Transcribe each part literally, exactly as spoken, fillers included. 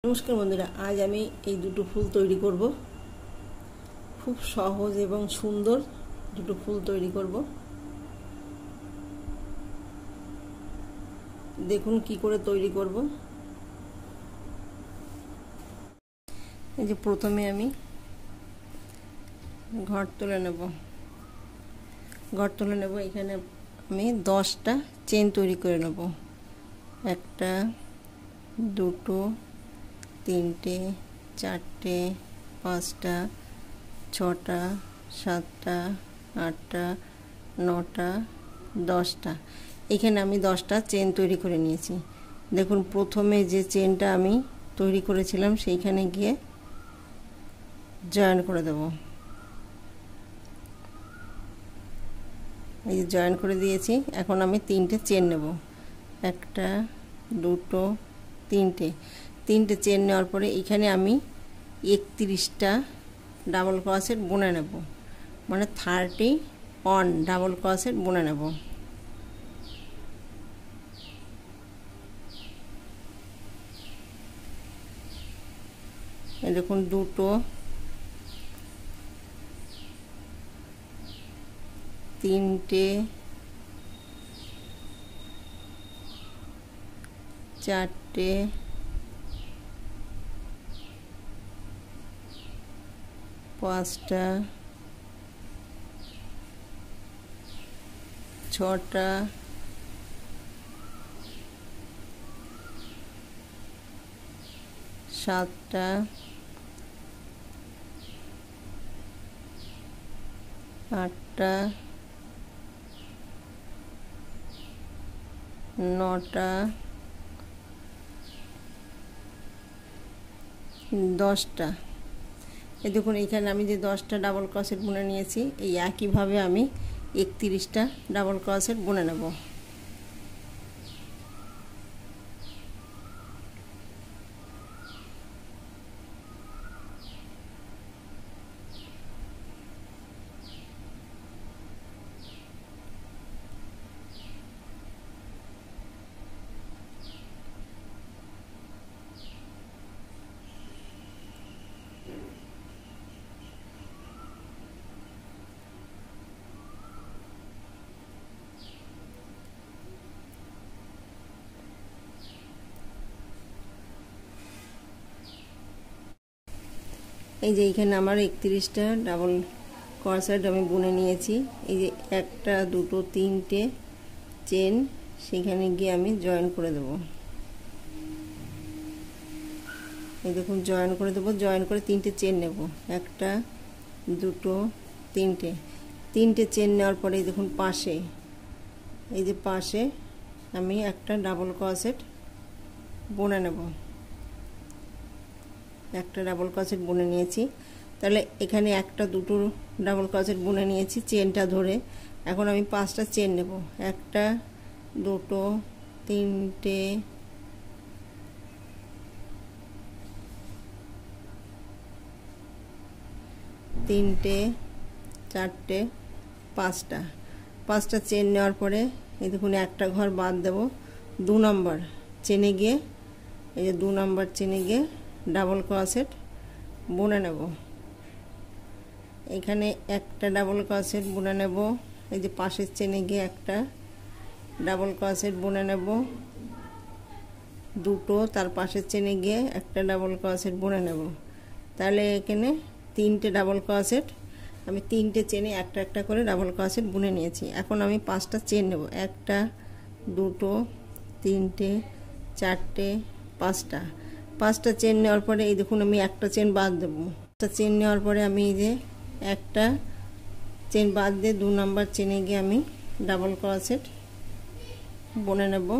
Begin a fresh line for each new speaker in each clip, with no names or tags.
नमस्कार बंधुरा आज आमी এই দুটো ফুল তৈরি করব। খুব সহজ এবং সুন্দর দুটো ফুল তৈরি করব। দেখুন কি করে তৈরি করব। এই যে প্রথমে আমি ঘর তুলে নেব ঘর তুলে নেব এখানে আমি দশটা চেন তৈরি করে নেব। একটা দুটো তিনটে চারটে পাঁচটা ছটা সাতটা আটটা নটা দশটা এখানে আমি দশটা চেন তৈরি করে নিয়েছি। দেখুন প্রথমে যে চেনটা আমি তৈরি করেছিলাম সেইখানে গিয়ে জয়েন করে দেব। এই যে জয়েন করে দিয়েছি। এখন আমি তিনটে চেন নেব। একটা দুটো তিনটে তিনটে চেন নেওয়ার পরে এখানে আমি একত্রিশটা ডাবল ক্রোশেট বুনে নেব, মানে থার্টি ওয়ান ডাবল ক্রোশেট বুনে নেব। এই দেখুন দুটো তিনটে চারটে পাঁচটা ছটা সাতটা আটটা নটা দশটা। এই দেখুন এখানে আমি যে দশটা ডাবল ক্রোশেট বুনে নিয়েছি, এই একইভাবে আমি একত্রিশটা ডাবল ক্রোশেট বুনে নেব। এই যে এখানে আমার একত্রিশটা ডাবল ক্রোশেট আমি বুনে নিয়েছি। এই যে একটা দুটো তিনটে চেন সেখানে গিয়ে আমি জয়েন করে দেব। এই দেখুন জয়েন করে দেব। জয়েন করে তিনটে চেন নেব। একটা দুটো তিনটে তিনটে চেন নেওয়ার পরে এই দেখুন পাশে এই যে পাশে আমি একটা ডাবল ক্রোশেট বুনে নেব। একটা ডাবল ক্রোশেট বুনে নিয়েছি। তাহলে এখানে একটা দুটো ডাবল ক্রোশেট বুনে নিয়েছি চেনটা ধরে। এখন আমি পাঁচটা চেন নেব। একটা দুটো তিনটে তিনটে চারটে পাঁচটা পাঁচটা চেন নেওয়ার পরে এই দেখুন একটা ঘর বাদ দেব। দু নম্বর চেনে গিয়ে এই যে দু নম্বর চেনে গিয়ে ডাবল ক্রোশেট বুনে নেব। এখানে একটা ডাবল ক্রোশেট বুনে নেব। এই যে পাশের চেনে গিয়ে একটা ডাবল ক্রোশেট বুনে নেব। দুটো তার পাশের চেনে গিয়ে একটা ডাবল ক্রোশেট বুনে নেব। তাহলে এখানে তিনটে ডাবল ক্রোশেট আমি তিনটে চেনে একটা একটা করে ডাবল ক্রোশেট বুনে নিয়েছি। এখন আমি পাঁচটা চেন নেব। একটা দুটো তিনটে চারটে পাঁচটা পাঁচটা চেন নেওয়ার পরে এই দেখুন আমি একটা চেন বাদ দেবো। একটা চেন নেওয়ার পরে আমি এই যে একটা চেন বাদ দিয়ে দু নম্বর চেনে গিয়ে আমি ডাবল ক্রোশেট বুনে নেব।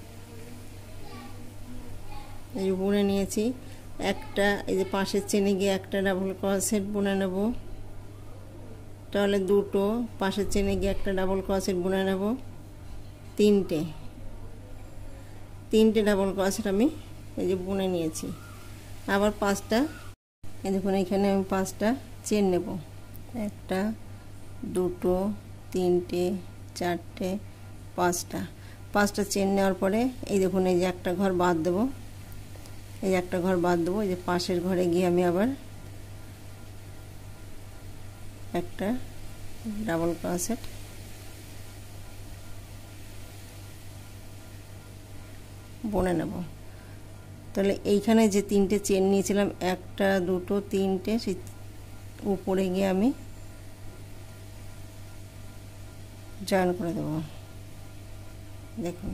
এই বুনে নিয়েছি। একটা এই যে পাশের চেনে গিয়ে একটা ডাবল ক্রোশেট বুনে নেব। তাহলে দুটো পাশের চেনে গিয়ে একটা ডাবল ক্রোশেট বুনে নেব। তিনটে তিনটে ডাবল ক্রোশেট আমি এই যে বুনে নিয়েছি। আবার পাঁচটা এই দেখুন এখানে আমি পাঁচটা চেন নেব। একটা দুটো তিনটে চারটে পাঁচটা পাঁচটা চেন নেওয়ার পরে এই দেখুন এই যে একটা ঘর বাদ দেব। এই একটা ঘর বাদ দেবো। এই যে পাশের ঘরে গিয়ে আমি আবার একটা ডাবল ক্রোশেট বুনে নেব। তাহলে এইখানে যে তিনটে চেন নিয়েছিলাম, একটা দুটো তিনটে, সেই উপরে গিয়ে আমি জয়েন করে দেব। দেখুন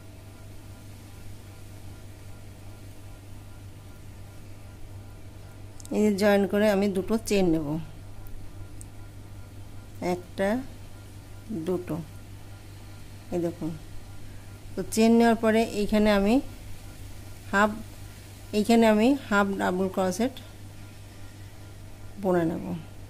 এই যে জয়েন করে আমি দুটো চেন নেব, একটা দুটো, এই দেখুন। তো চেন নেওয়ার পরে এইখানে আমি হাফ এইখানে আমি হাফ ডাবল ক্রোশেট বুনে নেব।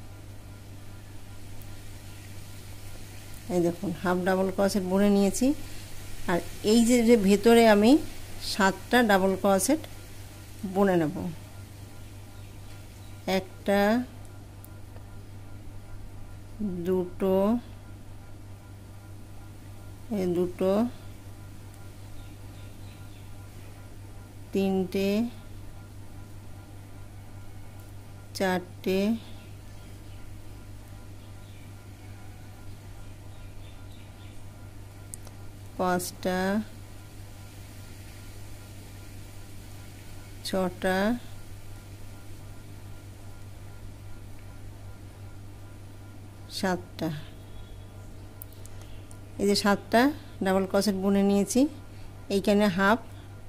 এই দেখুন হাফ ডাবল ক্রোশেট বুনে নিয়েছি। আর এই যে যে ভেতরে আমি সাতটা ডাবল ক্রোশেট বুনে নেব, একটা দুটো, এই দুটো, তিনটে, চারটে, পাঁচটা, ছটা, সাতটা। এই যে সাতটা ডাবল ক্রোশেট বুনে নিয়েছি। এইখানে হাফ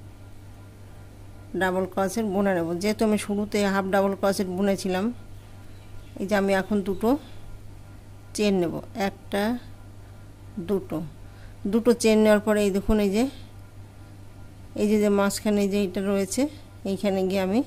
ডাবল ক্রোশেট বুনে নেব, যেহেতু আমি শুরুতে হাফ ডাবল ক্রোশেট বুনেছিলাম। এই যে আমি এখন দুটো চেন নেব, একটা দুটো, দুটো চেন নেওয়ার পরে এই দেখুন এই যে এই যে যে মাঝখানে যে এটা রয়েছে, এইখানে গিয়ে আমি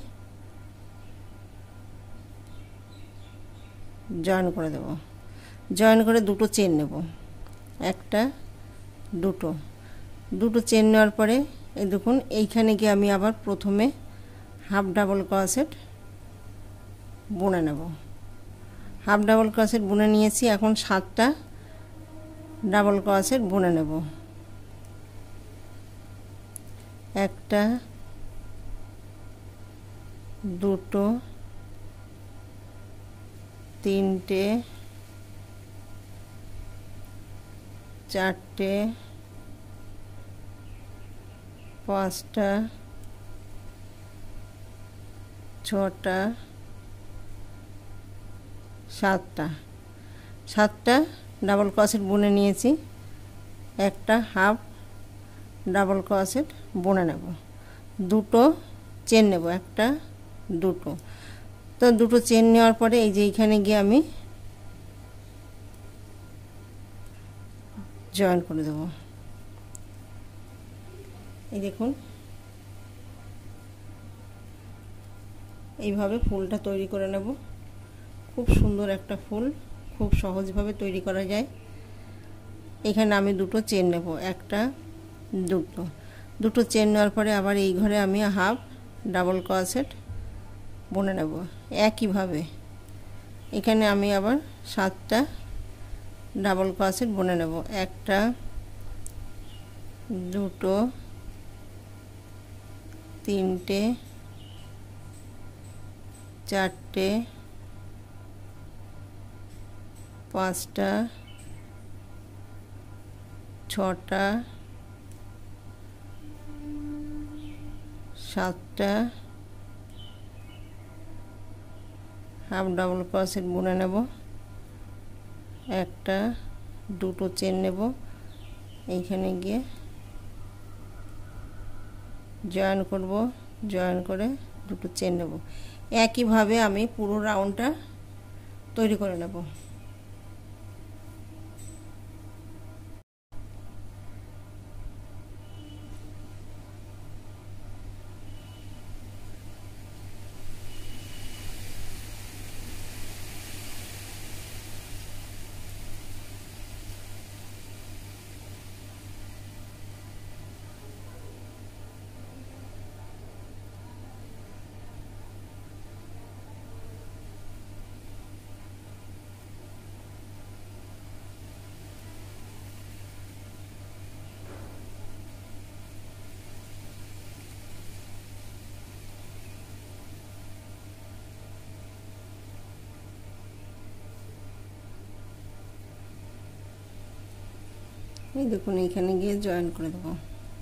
জয়েন করে দেব। জয়েন করে দুটো চেন নেব, একটা দুটো, দুটো চেন নেওয়ার পরে এই দেখুন এইখানে গিয়ে আমি আবার প্রথমে হাফ ডাবল ক্রোশেট বুনে নেব। হাফ ডাবল ক্রোশেট বুনে নিয়েছি। এখন সাতটা ডাবল ক্রোশেট বুনে নেব, একটা দুটো, তিনটে, চারটে, পাঁচটা, ছটা, সাতটা। সাতটা ডাবল ক্রোশেট বুনে নিয়েছি। একটা হাফ ডাবল ক্রোশেট বুনে নেব, দুটো চেন নেব, একটা দুটো। তো দুটো চেন নেওয়ার পরে এই যে এইখানে গিয়ে আমি জয়েন করে দেব। এই দেখুন এইভাবে ফুলটা তৈরি করে নেব। খুব সুন্দর একটা ফুল, খুব সহজভাবে তৈরি করা যায়। এখানে আমি দুটো চেন নেব, একটা দুটো, দুটো চেন নেওয়ার পরে আবার এই ঘরে আমি হাফ ডাবল ক্রোশেট বুনে নেব একইভাবে। এখানে আমি আবার সাতটা ডাবল ক্রোশেট বুনে নেব, একটা দুটো, তিনটে, চারটে, পাঁচটা, ছটা, সাতটা, হাফ ডাবল ক্রোশেট বুনে নেব, একটা দুটো চেন নেব, এইখানে গিয়ে জয়েন করব, জয়েন করে দুটো চেন নেব। একইভাবে আমি পুরো রাউন্ডটা তৈরি করে নেব। এই দেখুন এইখানে গিয়ে জয়েন করে দেবো।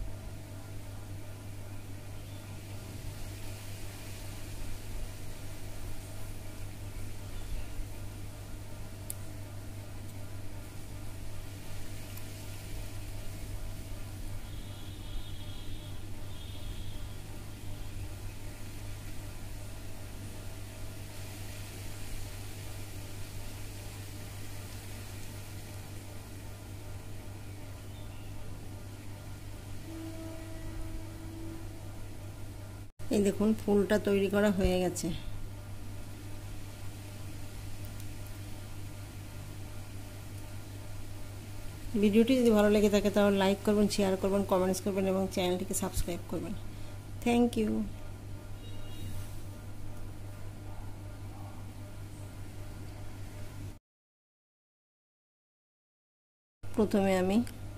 এই দেখুন ফুলটা তৈরি করা হয়ে গেছে। ভিডিওটি যদি ভালো লেগে থাকে তাহলে লাইক করবেন, শেয়ার করবেন, কমেন্টস করবেন এবং চ্যানেলটিকে সাবস্ক্রাইব করবেন। Thank you. প্রথমে আমি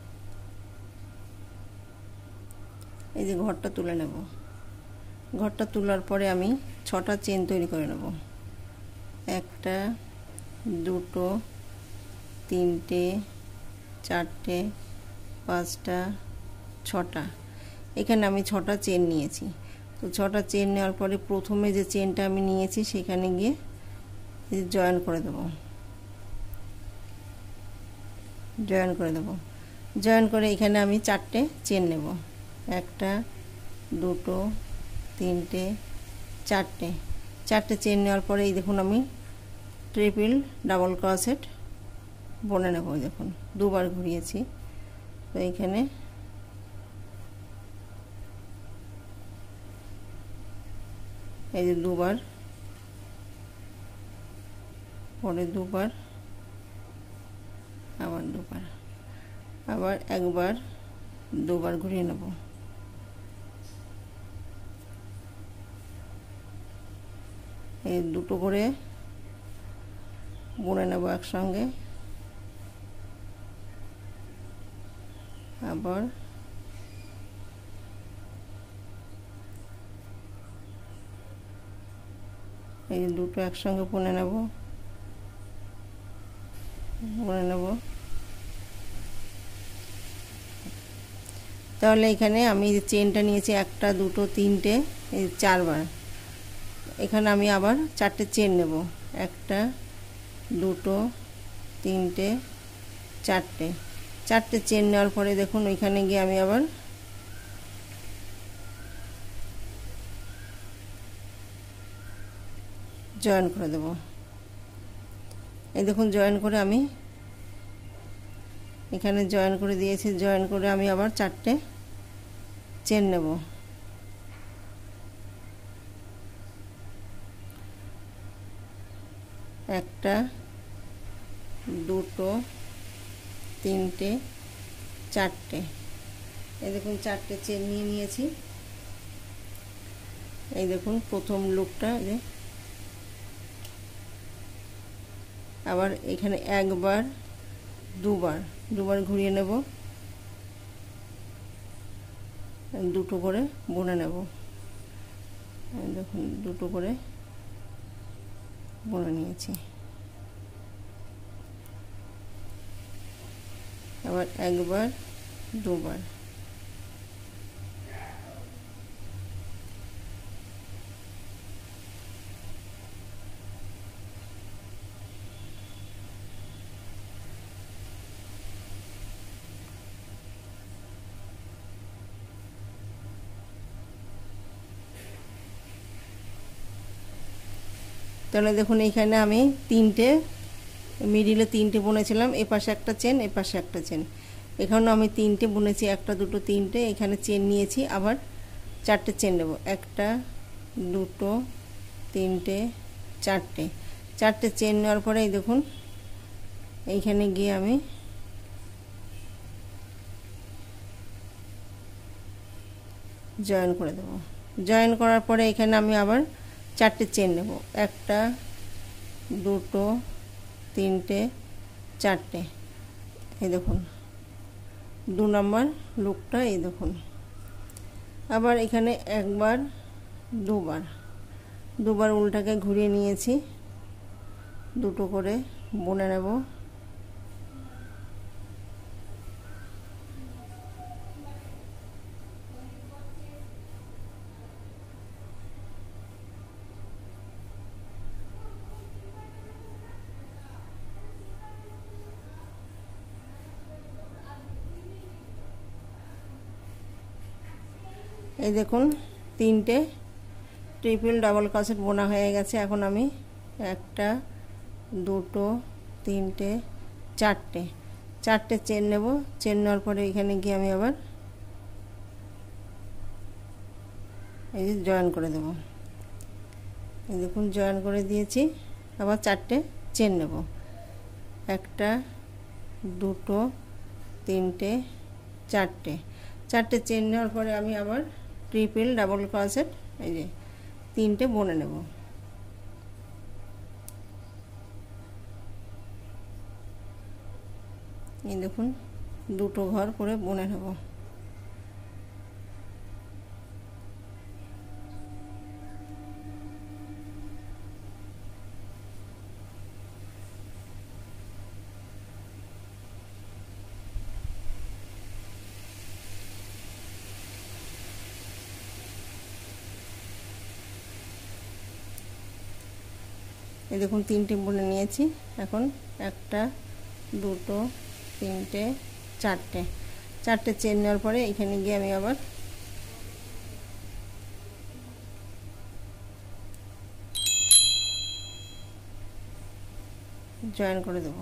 এই যে ঘরটা তুলে নেব। ঘরটা তোলার পরে আমি ছটা চেন তৈরি করে নেব। একটা, দুটো, তিনটে, চারটে, পাঁচটা, ছটা। এখানে আমি ছটা চেন নিয়েছি। তো ছটা চেন নেওয়ার পরে প্রথমে যে চেনটা আমি নিয়েছি সেখানে গিয়ে জয়েন করে দেব। জয়েন করে দেব জয়েন করে এখানে আমি চারটে চেন নেব। একটা, দুটো, তিনটে, চারটে। চারটে চেন নেওয়ার পরে এই দেখুন আমি ট্রিপল ডাবল ক্রোশেট বুনে নেব। দেখুন দুবার ঘুরিয়েছি। তো এইখানে এই যে দুবার, পরে দুবার, আবার দুবার, আবার একবার, দুবার ঘুরিয়ে নেব। এই দুটো করে বুনে নেব একসঙ্গে। আবার এই দুটো একসঙ্গে বুনে নেব বুনে নেব তাহলে এখানে আমি যে চেনটা নিয়েছি একটা, দুটো, তিনটে, এই চারবার। এখানে আমি আবার চারটে চেন নেব। একটা, দুটো, তিনটে, চারটে। চারটে চেন নেওয়ার পরে দেখুন ওইখানে গিয়ে আমি আবার জয়েন করে দেব। এই দেখুন জয়েন করে আমি এখানে জয়েন করে দিয়েছি। জয়েন করে আমি আবার চারটে চেন নেব। একটা, দুটো, তিনটে, চারটে। এই দেখুন চারটে চেন নিয়ে নিয়েছি। এই দেখুন প্রথম লুপটা যে আবার এখানে একবার, দুবার, দুবার ঘুরিয়ে নেব, দুটো করে বুনে নেব। দেখুন দুটো করে বুনে নিয়েছি। আবার একবার, দুবার, তাহলে দেখুন এইখানে আমি তিনটে মিডিলে তিনটে বুনেছিলাম। এ পাশে একটা চেন, এ পাশে একটা চেন। এখানেও আমি তিনটে বুনেছি, একটা, দুটো, তিনটে। এখানে চেন নিয়েছি, আবার চারটে চেন নেব। একটা, দুটো, তিনটে, চারটে। চারটে চেন নেওয়ার পরে এই দেখুন এইখানে গিয়ে আমি জয়েন করে দেব। জয়েন করার পরে এখানে আমি আবার চারটে চেন নেব। একটা, দুটো, তিনটে, চারটে। এই দেখুন দু নম্বর লুপটা। এই দেখুন আবার এখানে একবার, দুবার, দুবার উল্টাকে ঘুরিয়ে নিয়েছি। দুটো করে বুনে নেব। এই দেখুন তিনটে ট্রিপল ডাবল ক্রোশেট বোনা হয়ে গেছে। এখন আমি একটা দুটো তিনটে চারটে চারটে চেন নেব। চেন নেওয়ার পরে এখানে গিয়ে আমি আবার এই যে জয়েন করে দেব। এই দেখুন জয়েন করে দিয়েছি। আবার চারটে চেন নেব, একটা দুটো তিনটে চারটে চারটে চেন নেওয়ার পরে আমি আবার ট্রিপল ডাবল ক্রোশেট এই যে তিনটে বুনে নেব। এই দেখুন দুটো ঘর করে বুনে নেব। এই দেখুন তিনটে বুনে নিয়েছি। এখন একটা দুটো তিনটে চারটে চারটে চেন নেওয়ার পরে এখানে গিয়ে আমি আবার জয়েন করে দেব।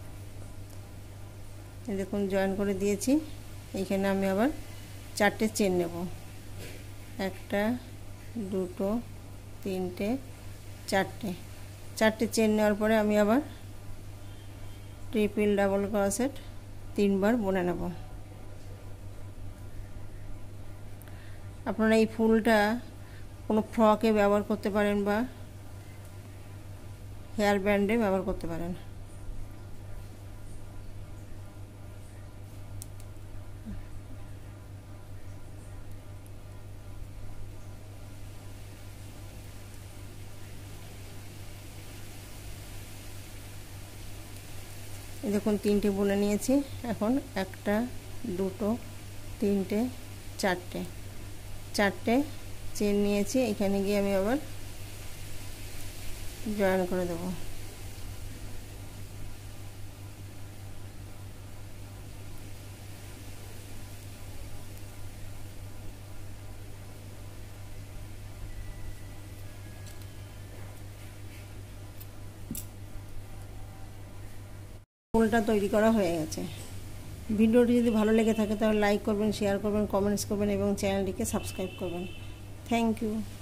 এই দেখুন জয়েন করে দিয়েছি। এইখানে আমি আবার চারটে চেন নেব, একটা দুটো তিনটে চারটে চারটে চেন নেওয়ার পরে আমি আবার ট্রিপল ডাবল ক্রোশেট তিনবার বুনে নেব। আপনারা এই ফুলটা কোনো ফ্রকে ব্যবহার করতে পারেন বা হেয়ার ব্যান্ডে ব্যবহার করতে পারেন। এই দেখুন তিনটে বুনে নিয়েছি। এখন একটা দুটো তিনটে চারটে চারটে চেন নিয়েছি। এখানে গিয়ে আমি আবার জয়েন করে দেব। ফুলটা তৈরি করা হয়ে গেছে। ভিডিওটি যদি ভালো লেগে থাকে তাহলে লাইক করবেন, শেয়ার করবেন, কমেন্টস করবেন এবং চ্যানেলটিকে সাবস্ক্রাইব করবেন। Thank you.